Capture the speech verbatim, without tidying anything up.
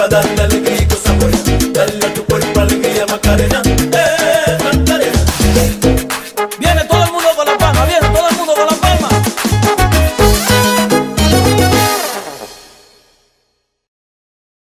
darle alegría y cosa buena. Dale a tu cuerpo alegría, Macarena.